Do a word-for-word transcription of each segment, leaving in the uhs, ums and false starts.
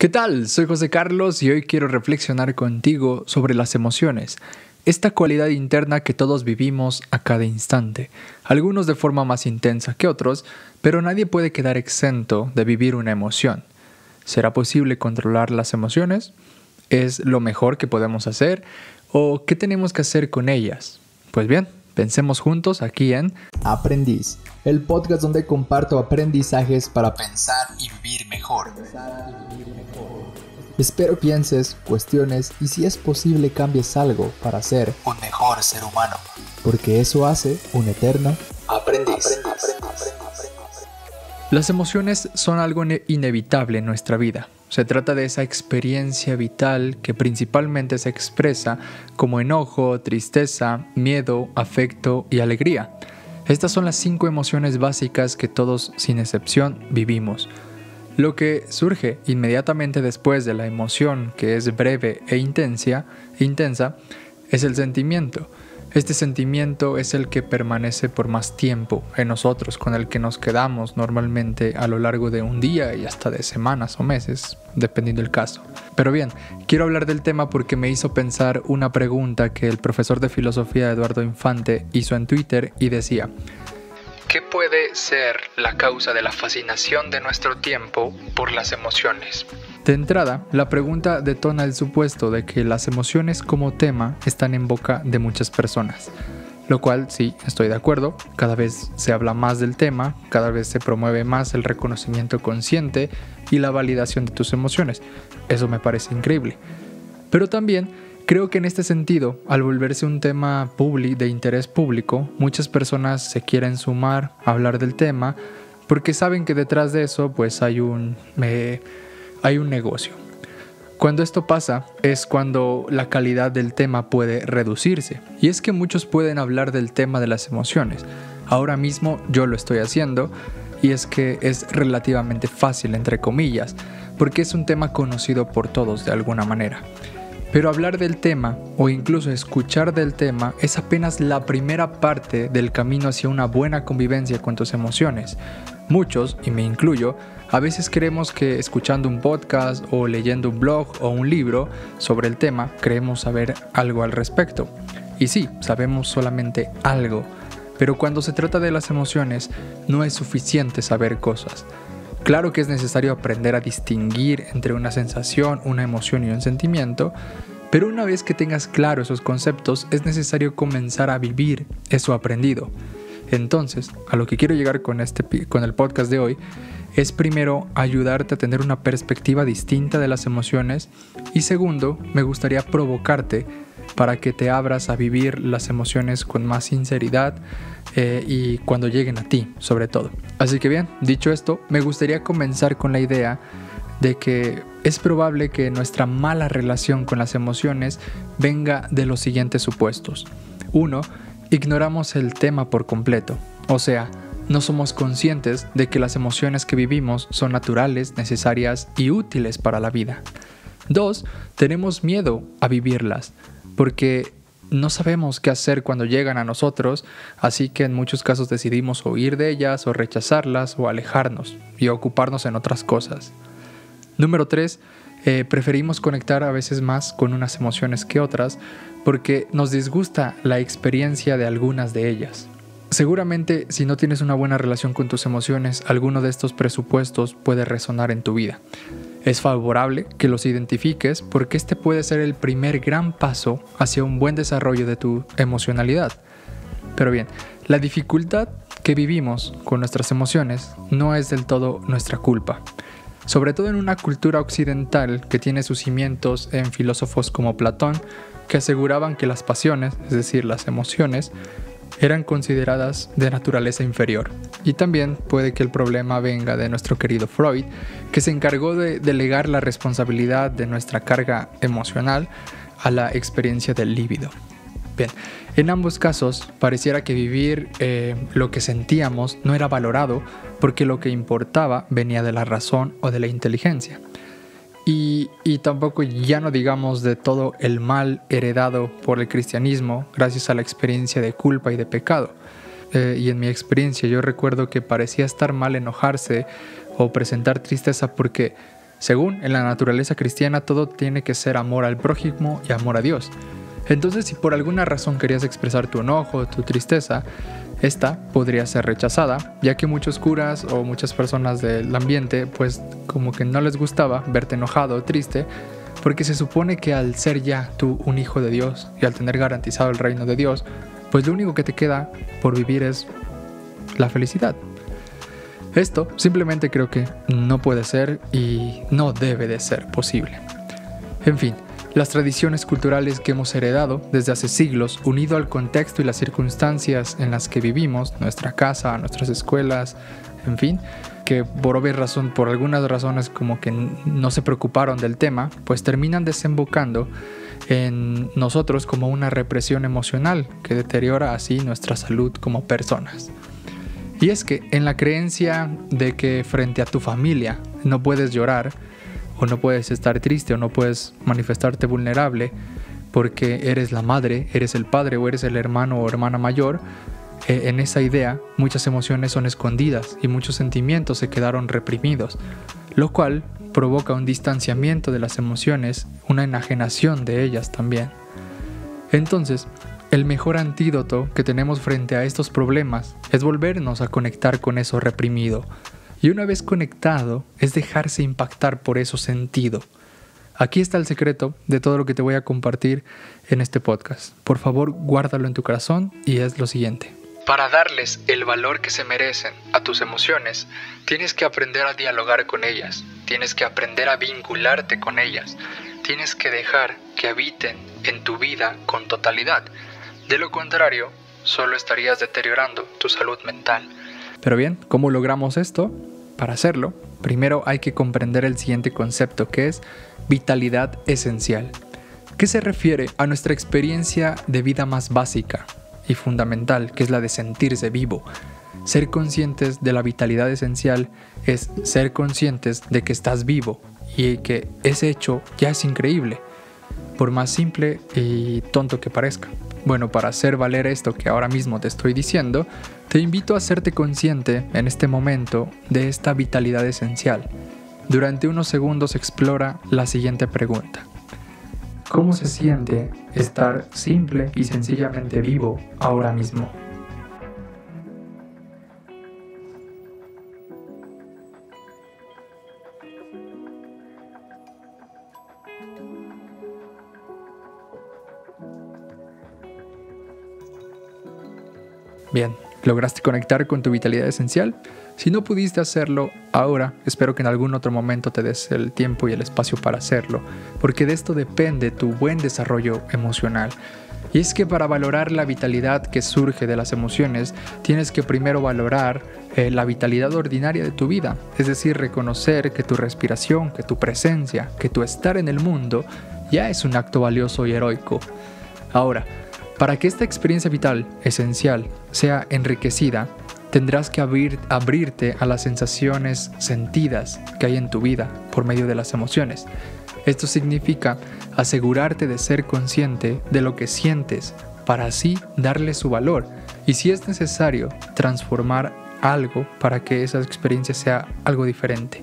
¿Qué tal? Soy José Carlos y hoy quiero reflexionar contigo sobre las emociones, esta cualidad interna que todos vivimos a cada instante, algunos de forma más intensa que otros, pero nadie puede quedar exento de vivir una emoción. ¿Será posible controlar las emociones? ¿Es lo mejor que podemos hacer? ¿O qué tenemos que hacer con ellas? Pues bien, pensemos juntos aquí en Aprendiz, el podcast donde comparto aprendizajes para pensar y vivir mejor. Espero pienses, cuestiones y si es posible cambies algo para ser un mejor ser humano, porque eso hace un eterno aprendiz. Las emociones son algo inevitable en nuestra vida. Se trata de esa experiencia vital que principalmente se expresa como enojo, tristeza, miedo, afecto y alegría. Estas son las cinco emociones básicas que todos, sin excepción, vivimos. Lo que surge inmediatamente después de la emoción, que es breve e intensa, intensa, es el sentimiento. Este sentimiento es el que permanece por más tiempo en nosotros, con el que nos quedamos normalmente a lo largo de un día y hasta de semanas o meses, dependiendo del caso. Pero bien, quiero hablar del tema porque me hizo pensar una pregunta que el profesor de filosofía Eduardo Infante hizo en Twitter y decía: ¿qué puede ser la causa de la fascinación de nuestro tiempo por las emociones? De entrada, la pregunta detona el supuesto de que las emociones como tema están en boca de muchas personas. Lo cual, sí, estoy de acuerdo, cada vez se habla más del tema, cada vez se promueve más el reconocimiento consciente y la validación de tus emociones. Eso me parece increíble. Pero también creo que en este sentido, al volverse un tema público, de interés público, muchas personas se quieren sumar a hablar del tema porque saben que detrás de eso pues hay un, eh, hay un negocio. Cuando esto pasa es cuando la calidad del tema puede reducirse. Y es que muchos pueden hablar del tema de las emociones. Ahora mismo yo lo estoy haciendo y es que es relativamente fácil, entre comillas, porque es un tema conocido por todos de alguna manera. Pero hablar del tema, o incluso escuchar del tema, es apenas la primera parte del camino hacia una buena convivencia con tus emociones. Muchos, y me incluyo, a veces creemos que escuchando un podcast o leyendo un blog o un libro sobre el tema, creemos saber algo al respecto. Y sí, sabemos solamente algo, pero cuando se trata de las emociones, no es suficiente saber cosas. Claro que es necesario aprender a distinguir entre una sensación, una emoción y un sentimiento, pero una vez que tengas claro esos conceptos, es necesario comenzar a vivir eso aprendido. Entonces, a lo que quiero llegar con, este, con el podcast de hoy, es primero ayudarte a tener una perspectiva distinta de las emociones y segundo, me gustaría provocarte para que te abras a vivir las emociones con más sinceridad eh, y cuando lleguen a ti, sobre todo. Así que bien, dicho esto, me gustaría comenzar con la idea de que es probable que nuestra mala relación con las emociones venga de los siguientes supuestos. Uno, ignoramos el tema por completo, o sea, no somos conscientes de que las emociones que vivimos son naturales, necesarias y útiles para la vida. Dos, tenemos miedo a vivirlas, porque no sabemos qué hacer cuando llegan a nosotros, así que en muchos casos decidimos huir de ellas o rechazarlas o alejarnos y ocuparnos en otras cosas. Número tres, eh, preferimos conectar a veces más con unas emociones que otras porque nos disgusta la experiencia de algunas de ellas. Seguramente, si no tienes una buena relación con tus emociones, alguno de estos presupuestos puede resonar en tu vida. Es favorable que los identifiques porque este puede ser el primer gran paso hacia un buen desarrollo de tu emocionalidad. Pero bien, la dificultad que vivimos con nuestras emociones no es del todo nuestra culpa. Sobre todo en una cultura occidental que tiene sus cimientos en filósofos como Platón, que aseguraban que las pasiones, es decir, las emociones, eran consideradas de naturaleza inferior. Y también puede que el problema venga de nuestro querido Freud, que se encargó de delegar la responsabilidad de nuestra carga emocional a la experiencia del líbido. Bien, en ambos casos pareciera que vivir eh, lo que sentíamos no era valorado porque lo que importaba venía de la razón o de la inteligencia. Y, y tampoco ya no digamos de todo el mal heredado por el cristianismo gracias a la experiencia de culpa y de pecado. Eh, y en mi experiencia yo recuerdo que parecía estar mal enojarse o presentar tristeza porque Según en la naturaleza cristiana, todo tiene que ser amor al prójimo y amor a Dios. Entonces, si por alguna razón querías expresar tu enojo, tu tristeza, esta podría ser rechazada, ya que muchos curas o muchas personas del ambiente, pues como que no les gustaba verte enojado o triste, porque se supone que al ser ya tú un hijo de Dios y al tener garantizado el reino de Dios, pues lo único que te queda por vivir es la felicidad. Esto simplemente creo que no puede ser y no debe de ser posible. En fin, las tradiciones culturales que hemos heredado desde hace siglos, unido al contexto y las circunstancias en las que vivimos, nuestra casa, nuestras escuelas, en fin, que por obvia razón, por algunas razones como que no se preocuparon del tema, pues terminan desembocando en nosotros como una represión emocional que deteriora así nuestra salud como personas. Y es que en la creencia de que frente a tu familia no puedes llorar, o no puedes estar triste, o no puedes manifestarte vulnerable porque eres la madre, eres el padre o eres el hermano o hermana mayor, eh, en esa idea muchas emociones son escondidas y muchos sentimientos se quedaron reprimidos, lo cual provoca un distanciamiento de las emociones, una enajenación de ellas también. Entonces, el mejor antídoto que tenemos frente a estos problemas es volvernos a conectar con eso reprimido. Y una vez conectado, es dejarse impactar por eso sentido. Aquí está el secreto de todo lo que te voy a compartir en este podcast. Por favor, guárdalo en tu corazón y es lo siguiente. Para darles el valor que se merecen a tus emociones, tienes que aprender a dialogar con ellas. Tienes que aprender a vincularte con ellas. Tienes que dejar que habiten en tu vida con totalidad. De lo contrario, solo estarías deteriorando tu salud mental. Pero bien, ¿cómo logramos esto? Para hacerlo, primero hay que comprender el siguiente concepto, que es vitalidad esencial, que se refiere a nuestra experiencia de vida más básica y fundamental, que es la de sentirse vivo. Ser conscientes de la vitalidad esencial es ser conscientes de que estás vivo y que ese hecho ya es increíble, por más simple y tonto que parezca. Bueno, para hacer valer esto que ahora mismo te estoy diciendo, te invito a hacerte consciente en este momento de esta vitalidad esencial. Durante unos segundos explora la siguiente pregunta. ¿Cómo se siente estar simple y sencillamente vivo ahora mismo? Bien, ¿lograste conectar con tu vitalidad esencial? Si no pudiste hacerlo ahora, espero que en algún otro momento te des el tiempo y el espacio para hacerlo, porque de esto depende tu buen desarrollo emocional. Y es que para valorar la vitalidad que surge de las emociones, tienes que primero valorar eh, la vitalidad ordinaria de tu vida, es decir, reconocer que tu respiración, que tu presencia, que tu estar en el mundo ya es un acto valioso y heroico. Ahora, para que esta experiencia vital, esencial, sea enriquecida, tendrás que abrir, abrirte a las sensaciones sentidas que hay en tu vida por medio de las emociones. Esto significa asegurarte de ser consciente de lo que sientes para así darle su valor y, si es necesario, transformar algo para que esa experiencia sea algo diferente.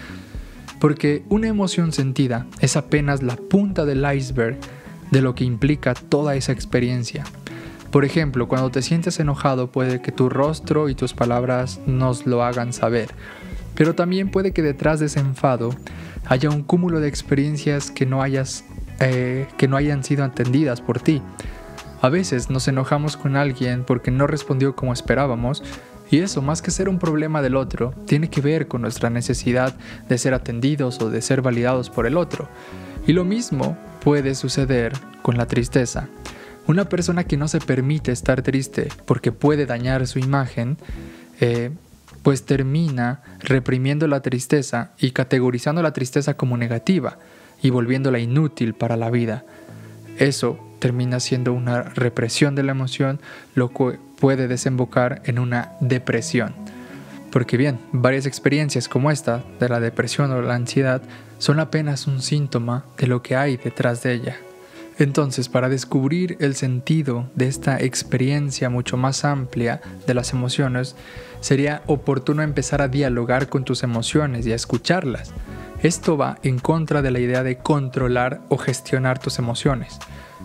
Porque una emoción sentida es apenas la punta del iceberg de lo que implica toda esa experiencia. Por ejemplo, cuando te sientes enojado, puede que tu rostro y tus palabras nos lo hagan saber, pero también puede que detrás de ese enfado haya un cúmulo de experiencias que no hayas, eh, que no hayan sido entendidas por ti. A veces nos enojamos con alguien porque no respondió como esperábamos, y eso, más que ser un problema del otro, tiene que ver con nuestra necesidad de ser atendidos o de ser validados por el otro. Y lo mismo puede suceder con la tristeza. Una persona que no se permite estar triste porque puede dañar su imagen, eh, pues termina reprimiendo la tristeza y categorizando la tristeza como negativa y volviéndola inútil para la vida. Eso termina siendo una represión de la emoción, lo que puede desembocar en una depresión. Porque bien, varias experiencias como esta, de la depresión o la ansiedad, son apenas un síntoma de lo que hay detrás de ella. Entonces, para descubrir el sentido de esta experiencia mucho más amplia de las emociones, sería oportuno empezar a dialogar con tus emociones y a escucharlas. Esto va en contra de la idea de controlar o gestionar tus emociones.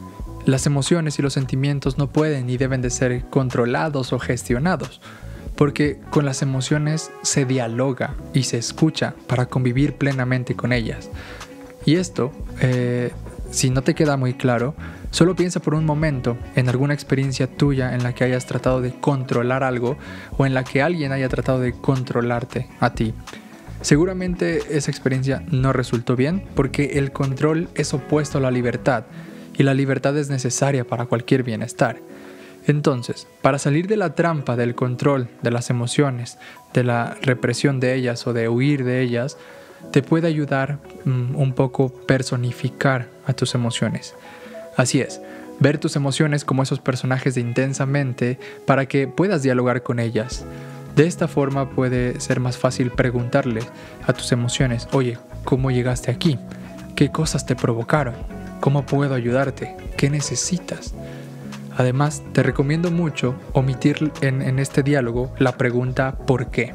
Las emociones y los sentimientos no pueden ni deben de ser controlados o gestionados, porque con las emociones se dialoga y se escucha para convivir plenamente con ellas. Y esto, eh, si no te queda muy claro, solo piensa por un momento en alguna experiencia tuya en la que hayas tratado de controlar algo o en la que alguien haya tratado de controlarte a ti. Seguramente esa experiencia no resultó bien porque el control es opuesto a la libertad y la libertad es necesaria para cualquier bienestar. Entonces, para salir de la trampa del control de las emociones, de la represión de ellas o de huir de ellas, te puede ayudar um, un poco personificar a tus emociones. Así es, ver tus emociones como esos personajes de Intensamente para que puedas dialogar con ellas. De esta forma puede ser más fácil preguntarle a tus emociones, oye, ¿cómo llegaste aquí? ¿Qué cosas te provocaron? ¿Cómo puedo ayudarte? ¿Qué necesitas? Además, te recomiendo mucho omitir en, en este diálogo la pregunta ¿por qué?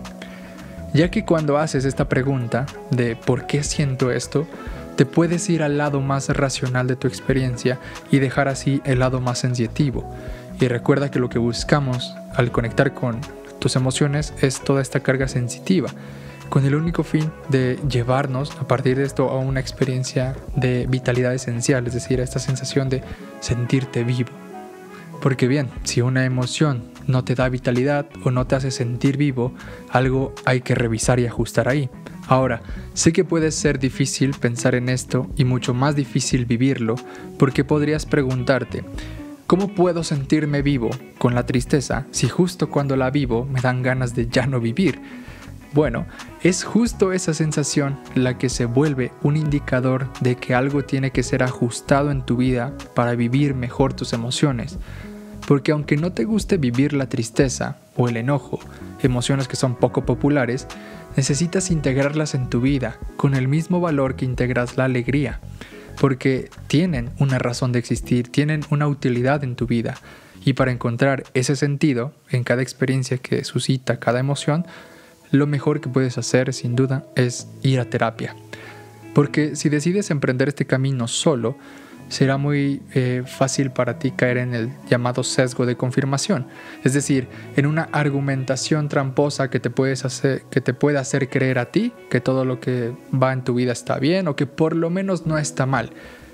Ya que cuando haces esta pregunta de ¿por qué siento esto?, te puedes ir al lado más racional de tu experiencia y dejar así el lado más sensitivo. Y recuerda que lo que buscamos al conectar con tus emociones es toda esta carga sensitiva, con el único fin de llevarnos a partir de esto a una experiencia de vitalidad esencial, es decir, a esta sensación de sentirte vivo. Porque bien, si una emoción no te da vitalidad o no te hace sentir vivo, algo hay que revisar y ajustar ahí. Ahora, sé que puede ser difícil pensar en esto y mucho más difícil vivirlo, porque podrías preguntarte, ¿cómo puedo sentirme vivo con la tristeza si justo cuando la vivo me dan ganas de ya no vivir? Bueno, es justo esa sensación la que se vuelve un indicador de que algo tiene que ser ajustado en tu vida para vivir mejor tus emociones. Porque aunque no te guste vivir la tristeza o el enojo, emociones que son poco populares, necesitas integrarlas en tu vida con el mismo valor que integras la alegría, porque tienen una razón de existir, tienen una utilidad en tu vida, y para encontrar ese sentido en cada experiencia que suscita cada emoción, lo mejor que puedes hacer, sin duda, es ir a terapia. Porque si decides emprender este camino solo, será muy eh, fácil para ti caer en el llamado sesgo de confirmación, es decir, en una argumentación tramposa que te, puedes hacer, que te puede hacer creer a ti que todo lo que va en tu vida está bien o que por lo menos no está mal.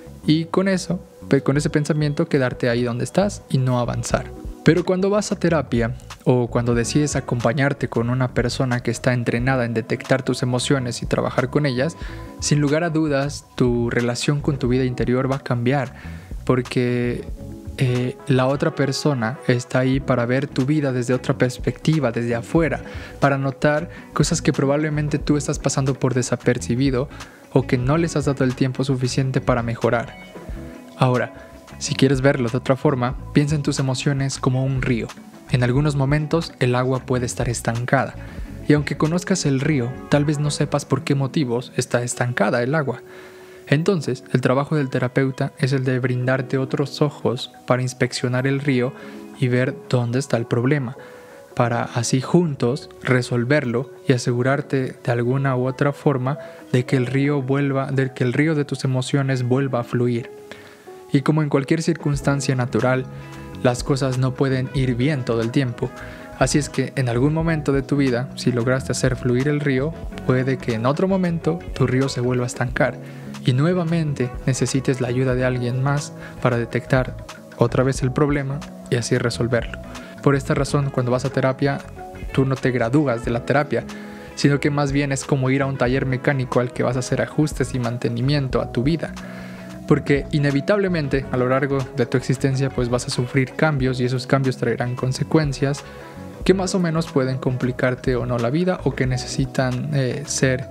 Y con eso, con ese pensamiento, quedarte ahí donde estás y no avanzar. Pero cuando vas a terapia o cuando decides acompañarte con una persona que está entrenada en detectar tus emociones y trabajar con ellas, sin lugar a dudas tu relación con tu vida interior va a cambiar, porque eh, la otra persona está ahí para ver tu vida desde otra perspectiva, desde afuera, para notar cosas que probablemente tú estás pasando por desapercibido o que no les has dado el tiempo suficiente para mejorar. Ahora, si quieres verlo de otra forma, piensa en tus emociones como un río. En algunos momentos el agua puede estar estancada, y aunque conozcas el río, tal vez no sepas por qué motivos está estancada el agua. Entonces, el trabajo del terapeuta es el de brindarte otros ojos para inspeccionar el río y ver dónde está el problema, para así juntos resolverlo y asegurarte de alguna u otra forma de que el río vuelva, de que el río de tus emociones vuelva a fluir. Y como en cualquier circunstancia natural, las cosas no pueden ir bien todo el tiempo. Así es que en algún momento de tu vida, si lograste hacer fluir el río, puede que en otro momento tu río se vuelva a estancar y nuevamente necesites la ayuda de alguien más para detectar otra vez el problema y así resolverlo. Por esta razón, cuando vas a terapia, tú no te gradúas de la terapia, sino que más bien es como ir a un taller mecánico al que vas a hacer ajustes y mantenimiento a tu vida. Porque inevitablemente a lo largo de tu existencia pues vas a sufrir cambios y esos cambios traerán consecuencias que más o menos pueden complicarte o no la vida o que necesitan eh, ser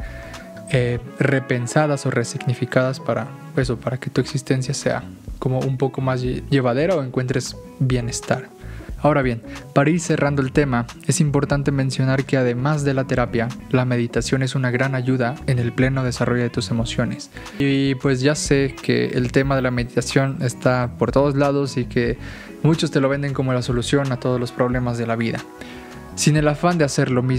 eh, repensadas o resignificadas para, eso, para que tu existencia sea como un poco más llevadera o encuentres bienestar. Ahora bien, para ir cerrando el tema, es importante mencionar que además de la terapia, la meditación es una gran ayuda en el pleno desarrollo de tus emociones. Y pues ya sé que el tema de la meditación está por todos lados y que muchos te lo venden como la solución a todos los problemas de la vida. Sin el afán de hacer lo mismo,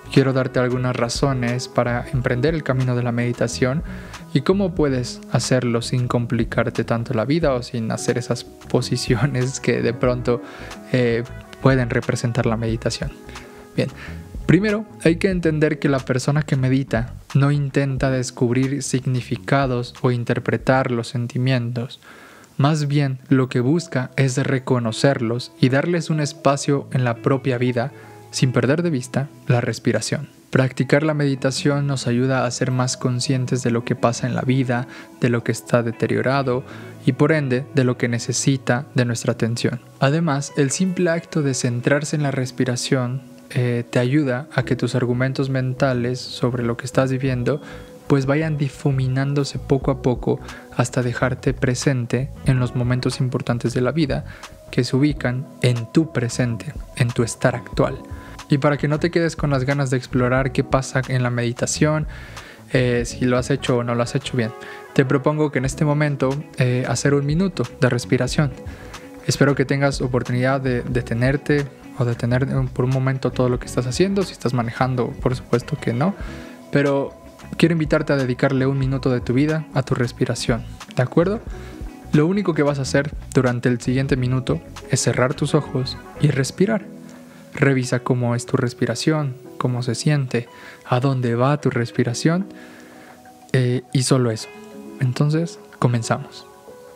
quiero darte algunas razones para emprender el camino de la meditación y cómo puedes hacerlo sin complicarte tanto la vida o sin hacer esas posiciones que de pronto eh, pueden representar la meditación. Bien, primero hay que entender que la persona que medita no intenta descubrir significados o interpretar los sentimientos. Más bien, lo que busca es reconocerlos y darles un espacio en la propia vida sin perder de vista la respiración. Practicar la meditación nos ayuda a ser más conscientes de lo que pasa en la vida, de lo que está deteriorado y por ende de lo que necesita de nuestra atención. Además, el simple acto de centrarse en la respiración eh, te ayuda a que tus argumentos mentales sobre lo que estás viviendo pues vayan difuminándose poco a poco hasta dejarte presente en los momentos importantes de la vida que se ubican en tu presente, en tu estar actual. Y para que no te quedes con las ganas de explorar qué pasa en la meditación, eh, si lo has hecho o no lo has hecho bien, te propongo que en este momento eh, hacer un minuto de respiración. Espero que tengas oportunidad de detenerte o detener por un momento todo lo que estás haciendo. Si estás manejando, por supuesto que no, pero quiero invitarte a dedicarle un minuto de tu vida a tu respiración, ¿de acuerdo? Lo único que vas a hacer durante el siguiente minuto es cerrar tus ojos y respirar. Revisa cómo es tu respiración, cómo se siente, a dónde va tu respiración eh, y solo eso. Entonces, comenzamos.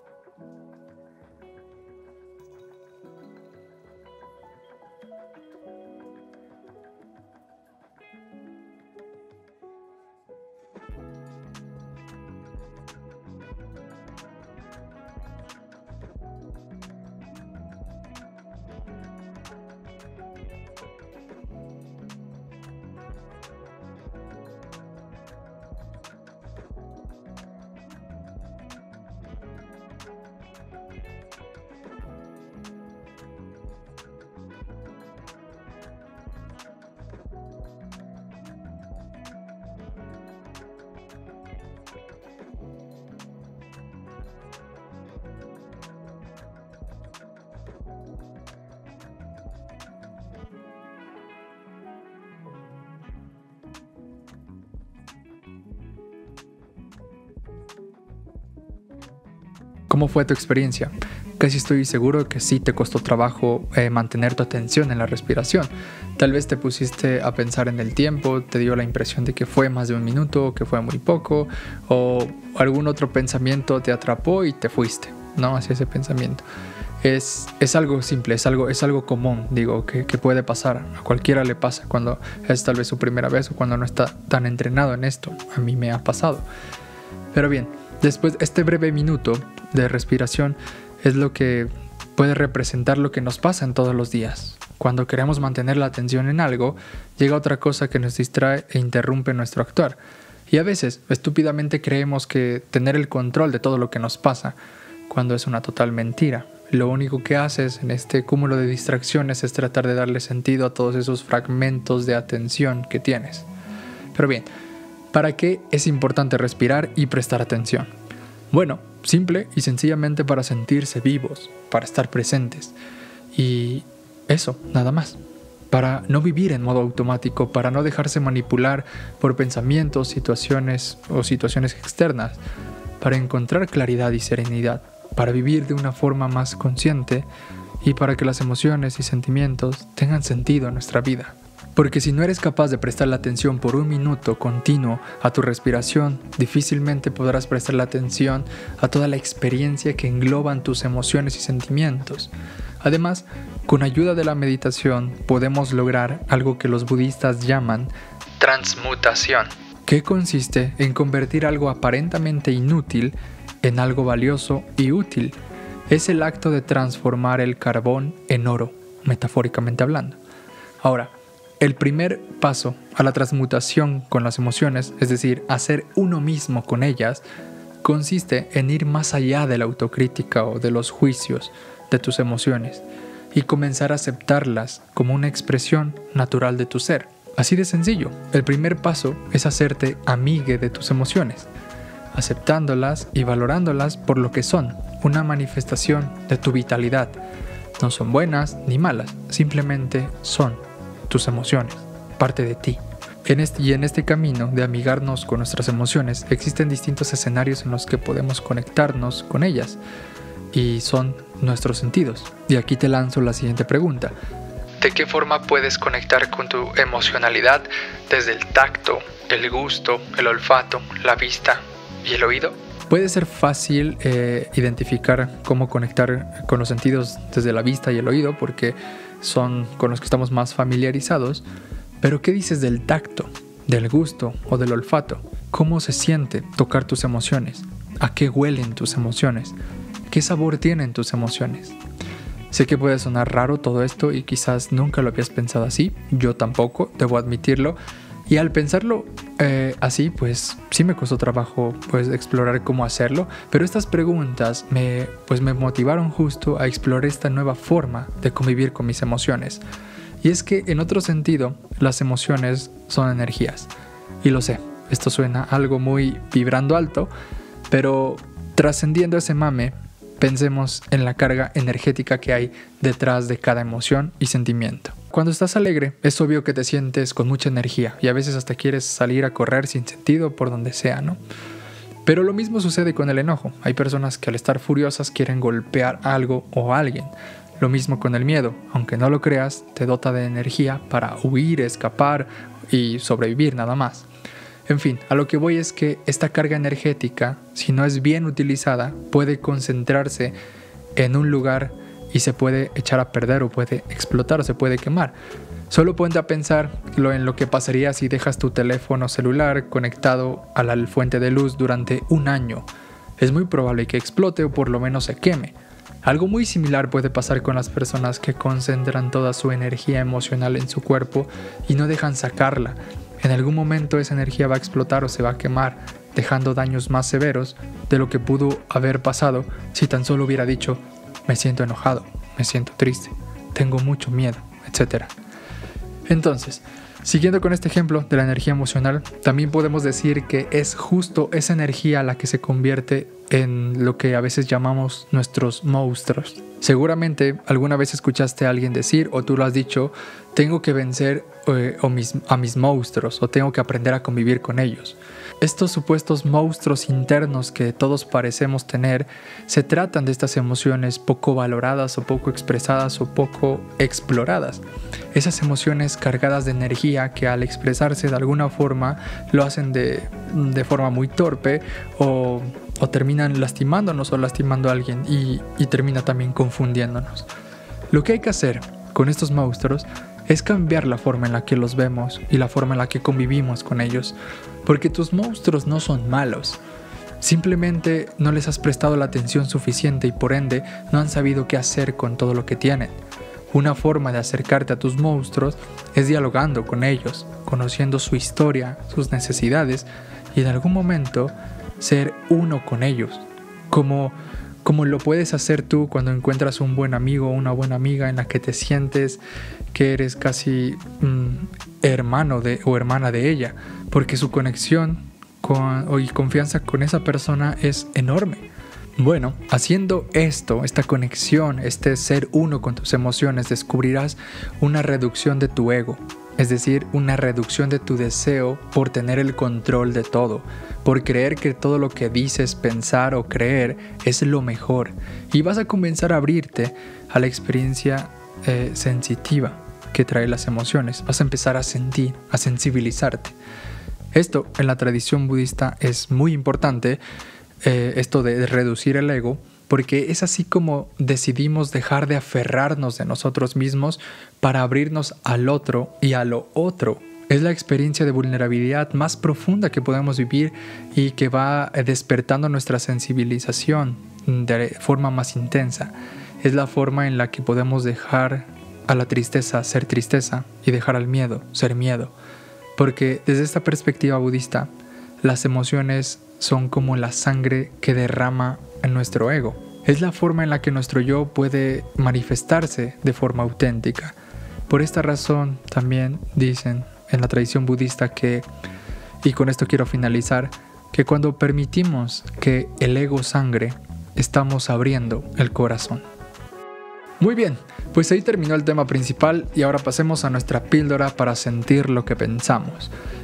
¿Cómo fue tu experiencia? Casi estoy seguro que sí te costó trabajo eh, mantener tu atención en la respiración. Tal vez te pusiste a pensar en el tiempo, te dio la impresión de que fue más de un minuto, que fue muy poco, o algún otro pensamiento te atrapó y te fuiste, ¿no? Hacia ese pensamiento. Es, es algo simple, es algo, es algo común, digo, que, que puede pasar. A cualquiera le pasa cuando es tal vez su primera vez o cuando no está tan entrenado en esto. A mí me ha pasado. Pero bien, después este breve minuto de respiración es lo que puede representar lo que nos pasa en todos los días. Cuando queremos mantener la atención en algo, llega otra cosa que nos distrae e interrumpe nuestro actuar. Y a veces, estúpidamente creemos que tener el control de todo lo que nos pasa, cuando es una total mentira. Lo único que haces en este cúmulo de distracciones es tratar de darle sentido a todos esos fragmentos de atención que tienes. Pero bien, ¿para qué es importante respirar y prestar atención? Bueno, simple y sencillamente para sentirse vivos, para estar presentes. Y eso, nada más. Para no vivir en modo automático, para no dejarse manipular por pensamientos, situaciones o situaciones externas, para encontrar claridad y serenidad, para vivir de una forma más consciente y para que las emociones y sentimientos tengan sentido en nuestra vida. Porque si no eres capaz de prestar la atención por un minuto continuo a tu respiración, difícilmente podrás prestar la atención a toda la experiencia que engloban tus emociones y sentimientos. Además, con ayuda de la meditación podemos lograr algo que los budistas llaman transmutación, que consiste en convertir algo aparentemente inútil en algo valioso y útil. Es el acto de transformar el carbón en oro, metafóricamente hablando. Ahora, el primer paso a la transmutación con las emociones, es decir, hacer uno mismo con ellas, consiste en ir más allá de la autocrítica o de los juicios de tus emociones y comenzar a aceptarlas como una expresión natural de tu ser. Así de sencillo, el primer paso es hacerte amigue de tus emociones, aceptándolas y valorándolas por lo que son, una manifestación de tu vitalidad. No son buenas ni malas, simplemente son tus emociones, parte de ti. En este, y en este camino de amigarnos con nuestras emociones, existen distintos escenarios en los que podemos conectarnos con ellas, y son nuestros sentidos. Y aquí te lanzo la siguiente pregunta. ¿De qué forma puedes conectar con tu emocionalidad desde el tacto, el gusto, el olfato, la vista y el oído? Puede ser fácil eh, identificar cómo conectar con los sentidos desde la vista y el oído porque son con los que estamos más familiarizados. Pero ¿qué dices del tacto, del gusto o del olfato? ¿Cómo se siente tocar tus emociones? ¿A qué huelen tus emociones? ¿Qué sabor tienen tus emociones? Sé que puede sonar raro todo esto y quizás nunca lo habías pensado así. Yo tampoco, debo admitirlo. Y al pensarlo eh, así, pues sí me costó trabajo pues, explorar cómo hacerlo. Pero estas preguntas me, pues, me motivaron justo a explorar esta nueva forma de convivir con mis emociones. Y es que en otro sentido, las emociones son energías. Y lo sé, esto suena algo muy vibrando alto, pero trascendiendo ese mame, pensemos en la carga energética que hay detrás de cada emoción y sentimiento. Cuando estás alegre, es obvio que te sientes con mucha energía y a veces hasta quieres salir a correr sin sentido por donde sea, ¿no? Pero lo mismo sucede con el enojo. Hay personas que al estar furiosas quieren golpear algo o a alguien. Lo mismo con el miedo, aunque no lo creas, te dota de energía para huir, escapar y sobrevivir nada más. En fin, a lo que voy es que esta carga energética, si no es bien utilizada, puede concentrarse en un lugar y se puede echar a perder o puede explotar o se puede quemar. Solo ponte a pensar en lo que pasaría si dejas tu teléfono celular conectado a la fuente de luz durante un año. Es muy probable que explote o por lo menos se queme. Algo muy similar puede pasar con las personas que concentran toda su energía emocional en su cuerpo y no dejan sacarla. En algún momento esa energía va a explotar o se va a quemar, dejando daños más severos de lo que pudo haber pasado si tan solo hubiera dicho: me siento enojado, me siento triste, tengo mucho miedo, etcétera. Entonces, siguiendo con este ejemplo de la energía emocional, también podemos decir que es justo esa energía la que se convierte en lo que a veces llamamos nuestros monstruos. Seguramente alguna vez escuchaste a alguien decir, o tú lo has dicho: tengo que vencer eh, o mis, a mis monstruos, o tengo que aprender a convivir con ellos. Estos supuestos monstruos internos que todos parecemos tener se tratan de estas emociones poco valoradas o poco expresadas o poco exploradas. Esas emociones cargadas de energía que al expresarse de alguna forma lo hacen de, de forma muy torpe o, o terminan lastimándonos o lastimando a alguien y, y termina también confundiéndonos. Lo que hay que hacer con estos monstruos es cambiar la forma en la que los vemos y la forma en la que convivimos con ellos, porque tus monstruos no son malos. Simplemente no les has prestado la atención suficiente y por ende no han sabido qué hacer con todo lo que tienen. Una forma de acercarte a tus monstruos es dialogando con ellos, conociendo su historia, sus necesidades y en algún momento ser uno con ellos, como como lo puedes hacer tú cuando encuentras un buen amigo o una buena amiga en la que te sientes que eres casi mm, hermano de, o hermana de ella, porque su conexión con, y confianza con esa persona es enorme. Bueno, haciendo esto, esta conexión, este ser uno con tus emociones, descubrirás una reducción de tu ego, es decir, una reducción de tu deseo por tener el control de todo, por creer que todo lo que dices, pensar o creer es lo mejor, y vas a comenzar a abrirte a la experiencia eh, sensitiva que trae las emociones. Vas a empezar a sentir, a sensibilizarte. Esto en la tradición budista es muy importante, eh, esto de reducir el ego, porque es así como decidimos dejar de aferrarnos de nosotros mismos para abrirnos al otro y a lo otro. Es la experiencia de vulnerabilidad más profunda que podemos vivir y que va despertando nuestra sensibilización de forma más intensa. Es la forma en la que podemos dejar a la tristeza ser tristeza y dejar al miedo ser miedo. Porque desde esta perspectiva budista, las emociones son como la sangre que derrama en nuestro ego. Es la forma en la que nuestro yo puede manifestarse de forma auténtica. Por esta razón también dicen en la tradición budista que, y con esto quiero finalizar, que cuando permitimos que el ego sangre, estamos abriendo el corazón. Muy bien, pues ahí terminó el tema principal y ahora pasemos a nuestra píldora para sentir lo que pensamos.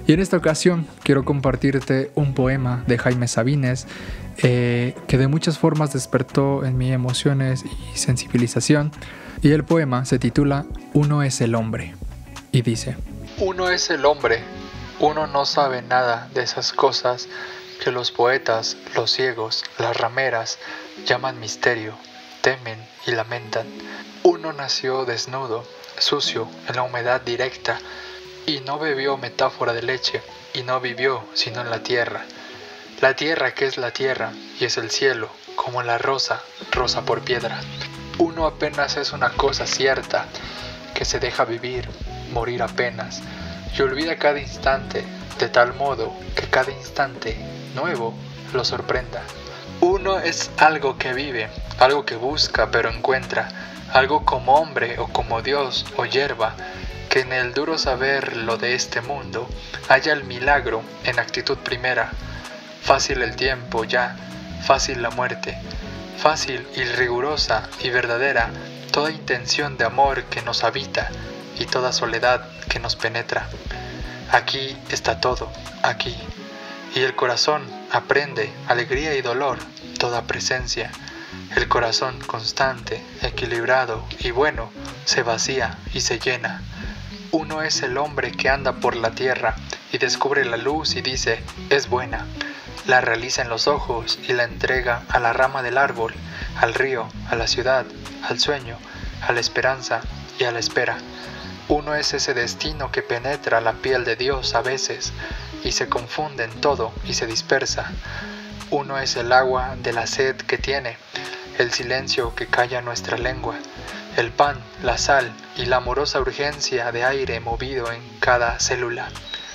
Y en esta ocasión quiero compartirte un poema de Jaime Sabines eh, que de muchas formas despertó en mí emociones y sensibilización. Y el poema se titula Uno es el hombre y dice: Uno es el hombre, uno no sabe nada de esas cosas que los poetas, los ciegos, las rameras llaman misterio, temen y lamentan. Uno nació desnudo, sucio, en la humedad directa, y no bebió metáfora de leche, y no vivió sino en la tierra. La tierra que es la tierra, y es el cielo, como la rosa, rosa por piedra. Uno apenas es una cosa cierta, que se deja vivir, morir apenas, y olvida cada instante, de tal modo que cada instante nuevo lo sorprenda. Uno es algo que vive, algo que busca pero encuentra, algo como hombre o como Dios o hierba, que en el duro saber lo de este mundo halla el milagro en actitud primera. Fácil el tiempo ya, fácil la muerte, fácil y rigurosa y verdadera toda intención de amor que nos habita y toda soledad que nos penetra. Aquí está todo, aquí, y el corazón aprende alegría y dolor, toda presencia. El corazón constante, equilibrado y bueno se vacía y se llena. Uno es el hombre que anda por la tierra y descubre la luz y dice, es buena. La realiza en los ojos y la entrega a la rama del árbol, al río, a la ciudad, al sueño, a la esperanza y a la espera. Uno es ese destino que penetra la piel de Dios a veces y se confunde en todo y se dispersa. Uno es el agua de la sed que tiene, el silencio que calla nuestra lengua, el pan, la sal y la amorosa urgencia de aire movido en cada célula.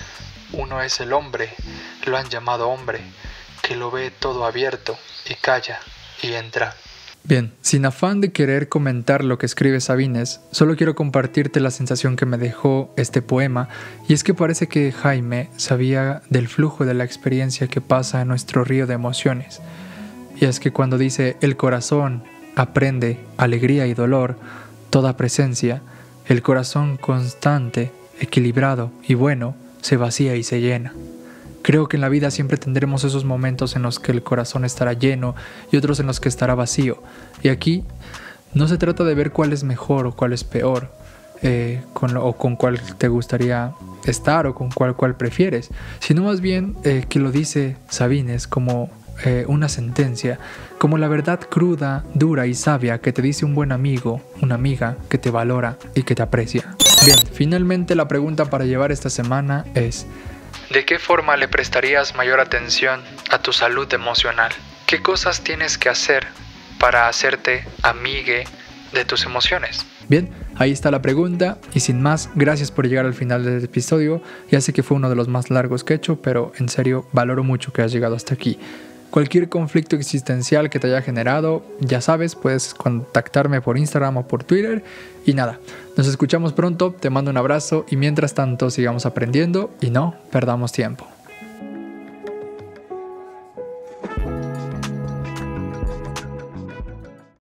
Uno es el hombre, lo han llamado hombre, que lo ve todo abierto y calla y entra. Bien, sin afán de querer comentar lo que escribe Sabines, solo quiero compartirte la sensación que me dejó este poema, y es que parece que Jaime sabía del flujo de la experiencia que pasa en nuestro río de emociones. Y es que cuando dice el corazón aprende alegría y dolor, toda presencia, el corazón constante, equilibrado y bueno se vacía y se llena. Creo que en la vida siempre tendremos esos momentos en los que el corazón estará lleno y otros en los que estará vacío. Y aquí no se trata de ver cuál es mejor o cuál es peor, eh, con lo, o con cuál te gustaría estar o con cuál, cuál prefieres, sino más bien eh, que lo dice Sabines como eh, una sentencia, como la verdad cruda, dura y sabia que te dice un buen amigo, una amiga que te valora y que te aprecia. Bien, finalmente la pregunta para llevar esta semana es: ¿de qué forma le prestarías mayor atención a tu salud emocional? ¿Qué cosas tienes que hacer para hacerte amigue de tus emociones? Bien, ahí está la pregunta y sin más, gracias por llegar al final del episodio. Ya sé que fue uno de los más largos que he hecho, pero en serio valoro mucho que hayas llegado hasta aquí. Cualquier conflicto existencial que te haya generado, ya sabes, puedes contactarme por Instagram o por Twitter. Y nada, nos escuchamos pronto, te mando un abrazo y mientras tanto sigamos aprendiendo y no perdamos tiempo.